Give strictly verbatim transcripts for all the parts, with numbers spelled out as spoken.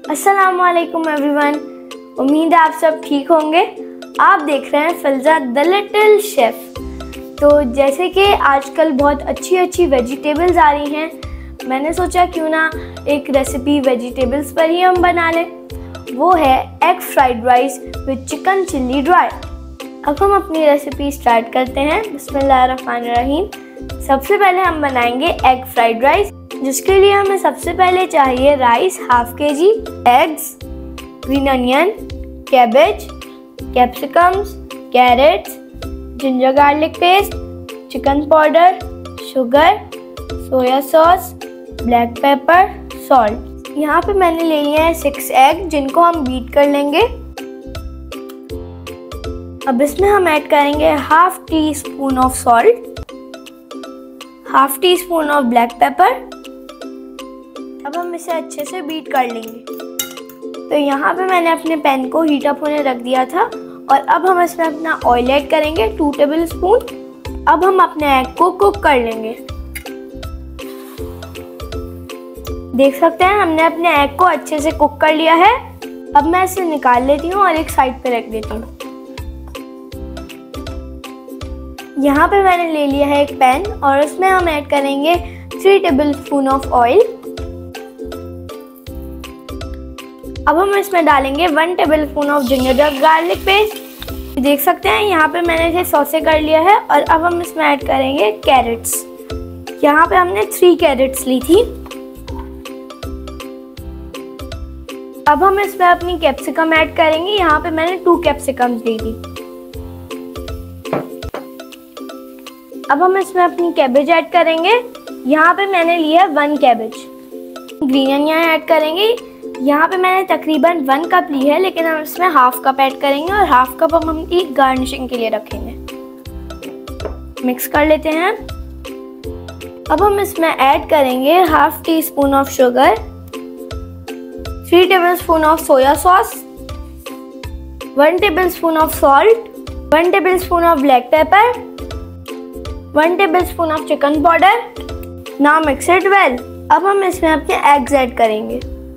अस्सलामुअलैकुम एवरीवन, उम्मीद है आप सब ठीक होंगे। आप देख रहे हैं फिल्जा द लिटिल शेफ। तो जैसे कि आजकल बहुत अच्छी अच्छी वेजिटेबल्स आ रही हैं, मैंने सोचा क्यों ना एक रेसिपी वेजिटेबल्स पर ही हम बना लें। वो है egg fried rice with chicken chilli dry. अब हम अपनी रेसिपी स्टार्ट करते हैं। बिस्मिल्लाहिर्रहमानिर्रहीम। सबसे पहले हम बनाएंगे एग फ्राइड राइस, जिसके लिए हमें सबसे पहले चाहिए rice half K G, eggs, green onion, cabbage, capsicums, carrots, ginger garlic paste, chicken powder, sugar, soya sauce, black pepper, salt. यहाँ पे मैंने ले लिए हैं सिक्स एग, जिनको हम बीट कर लेंगे। अब इसमें हम ऐड करेंगे half teaspoon of salt, half teaspoon of black pepper. अब हम इसे अच्छे से बीट कर लेंगे। तो यहाँ पे मैंने अपने पैन को हीट अप होने रख दिया था और अब हम इसमें अपना ऑयल ऐड करेंगे टू टेबल स्पून। अब हम अपने एग को कुक कर लेंगे। देख सकते हैं हमने अपने एग को अच्छे से कुक कर लिया है। अब मैं इसे निकाल लेती हूँ और एक साइड पे रख देती हूँ। यहाँ पे मैंने ले लिया है एक पैन और उसमें हम ऐड करेंगे three tablespoon of oil. अब हम इसमें डालेंगे one tablespoon of ginger garlic paste. देख सकते हैं यहाँ पे मैंने इसे सॉसे कर लिया है। और अब हम इसमें ऐड करेंगे कैरेट्स। यहाँ पे हमने थ्री कैरेट्स ली थी। अब हम इसमें अपनी कैप्सिकम ऐड करेंगे। यहाँ पे मैंने टू कैप्सिकम ली थी। अब हम इसमें अपनी कैबेज ऐड करेंगे। यहाँ पे मैंने लिया one cabbage. Green onion add करेंगे। यहाँ पे मैंने तकरीबन वन कप ली है, लेकिन हम इसमें हाफ कप ऐड करेंगे और हाफ कप हम इनकी गार्निशिंग के लिए रखेंगे। मिक्स कर लेते हैं। अब हम इसमें ऐड करेंगे half teaspoon of sugar, three tablespoon of soya sauce, one tablespoon of salt, one tablespoon of black pepper, one tablespoon of chicken powder. Now mix it well. अब हम इसमें अपने eggs add करेंगे।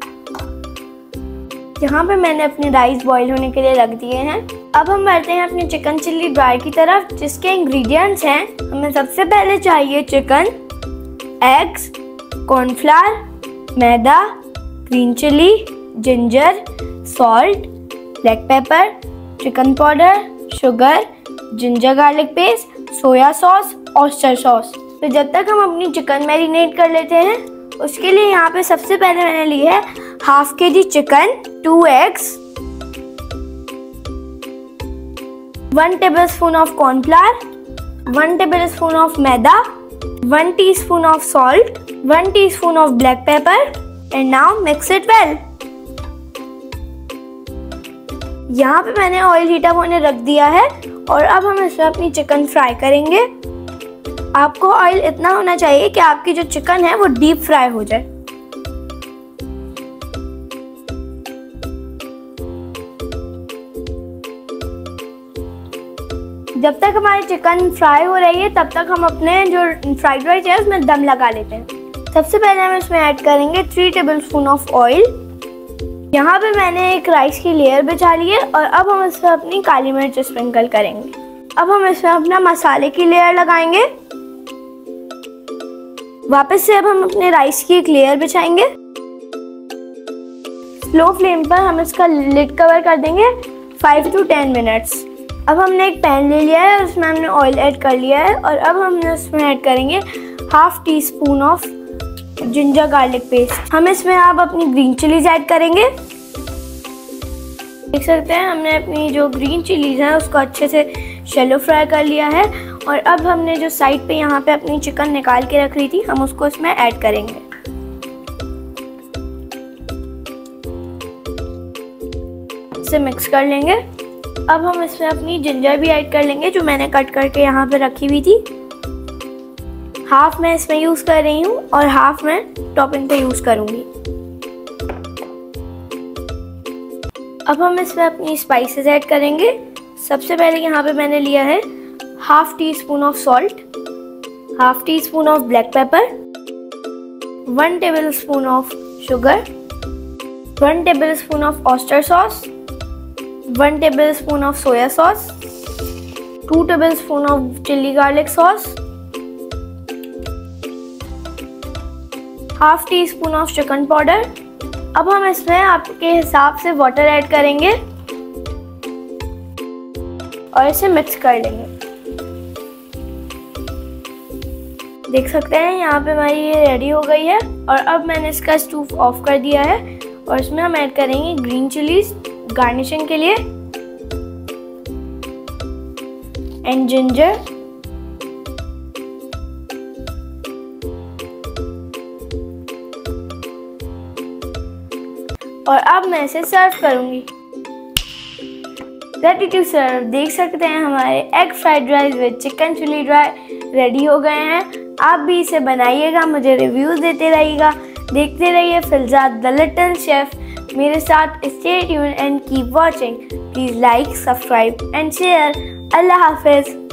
यहाँ पे मैंने अपने rice boil होने के लिए रख दिए हैं। अब हम बढ़ते हैं अपने चिकन चिल्ली ड्राई की तरफ, जिसके इंग्रेडिएंट्स हैं। हमें सबसे पहले चाहिए chicken, eggs, cornflour, maida, green chilli, ginger, salt, black pepper, chicken powder, sugar, ginger garlic paste, soya sauce, oyster sauce. तो जब तक हम अपनी चिकन मैरिनेट कर लेते हैं, उसके लिए यहाँ पे सबसे पहले मैंने ली है half K G chicken, two eggs, one tablespoon of cornflour, one tablespoon of maida, one teaspoon of salt, one teaspoon of black pepper and now mix it well. यहाँ पे मैंने oil heat up होने रख दिया है और अब हम इसमें अपनी चिकन फ्राई करेंगे। आपको ऑयल इतना होना चाहिए कि आपकी जो चिकन है वो डीप फ्राई हो जाए। जब तक हमारी चिकन फ्राई हो रही है, तब तक हम अपने जो फ्राइड राइस है उसमें दम लगा लेते हैं। सबसे पहले हम इसमें ऐड करेंगे three tablespoon of oil. यहाँ पे मैंने एक राइस की लेयर बिछा ली है और अब हम इसमें अपनी काली मिर्च स्प्रिंकल करेंगे। अब हम इसमें अपना मसाले की लेयर लगाएंगे। वापस से अब हम अपने राइस की एक लेयर बिछाएंगे। स्लो फ्लेम पर हम इसका लिड कवर कर देंगे फाइव टू टेन मिनट्स। अब हमने एक पैन ले लिया है, उसमें हमने ऑयल ऐड कर लिया है और अब हमने उसमें ऐड करेंगे half teaspoon of ginger garlic paste. हम इसमें अब अपनी ग्रीन चिलीज ऐड करेंगे। देख सकते हैं हमने अपनी जो ग्रीन चिलीज है उसको अच्छे से शैलो फ्राई कर लिया है और अब हमने जो साइड पे यहाँ पे अपनी चिकन निकाल के रख रही थी, हम उसको इसमें ऐड करेंगे। इसे मिक्स कर लेंगे। अब हम इसमें अपनी जिंजर भी ऐड कर लेंगे, जो मैंने कट करके यहाँ पे रखी हुई थी। हाफ मैं इसमें यूज कर रही हूँ और हाफ मैं टॉपिंग पे यूज करूँगी। अब हम इसमें अपनी स्पाइसेस ऐड करेंगे। सबसे पहले यहाँ पे मैंने लिया है half teaspoon of salt, half teaspoon of black pepper, one tablespoon of sugar, one tablespoon of oyster sauce, one tablespoon of soya sauce, two tablespoon of chilli garlic sauce, half teaspoon of chicken powder. अब हम इसमें आपके हिसाब से water add करेंगे और इसे mix कर लेंगे। देख सकते हैं यहाँ पे हमारी ये रेडी हो गई है। और अब मैंने इसका स्टोव ऑफ कर दिया है और इसमें हम ऐड करेंगे ग्रीन चिलीज गार्निशिंग के लिए एंड जिंजर। और अब मैं इसे सर्व करूंगी। Ready to serve. देख सकते हैं हमारे egg fried rice with chicken chilli dry ready हो गए हैं। आप भी इसे बनाइएगा, मुझे रिव्यूज देते रहिएगा, देखते रहिए फिल्जा द लिटिल शेफ मेरे साथ। Stay tuned and keep watching. Please like, subscribe and share. अल्लाह हाफिज।